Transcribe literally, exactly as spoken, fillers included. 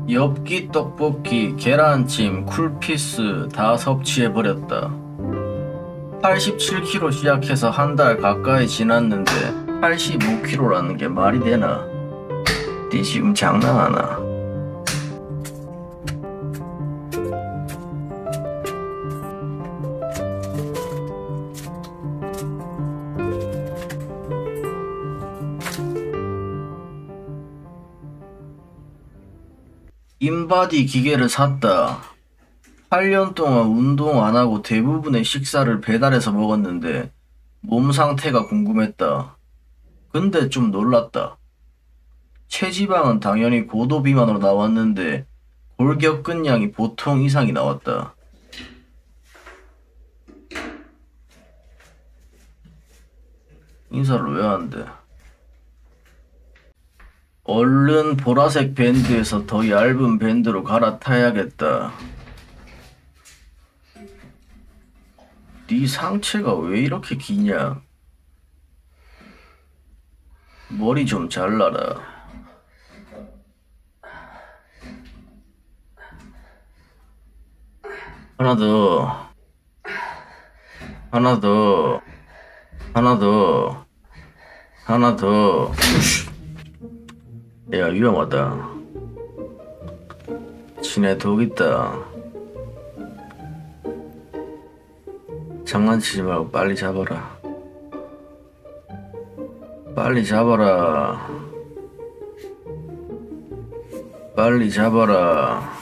엽기 떡볶이, 계란찜, 쿨피스 다 섭취해버렸다. 팔십칠 킬로그램 시작해서 한 달 가까이 지났는데 팔십오 킬로그램라는 게 말이 되나? 니 지금 장난하나? 인바디 기계를 샀다. 팔 년 동안 운동 안 하고 대부분의 식사를 배달해서 먹었는데 몸 상태가 궁금했다. 근데 좀 놀랐다. 체지방은 당연히 고도 비만으로 나왔는데 골격근량이 보통 이상이 나왔다. 인사를 왜 안 돼? 얼른 보라색 밴드에서 더 얇은 밴드로 갈아타야겠다. 네 상체가 왜 이렇게 기냐? 머리 좀 잘라라. 하나 더. 하나 더. 하나 더. 하나 더. 야, 위험하다. 지네 독 있다. 장난치지 말고 빨리 잡아라. 빨리 잡아라. 빨리 잡아라.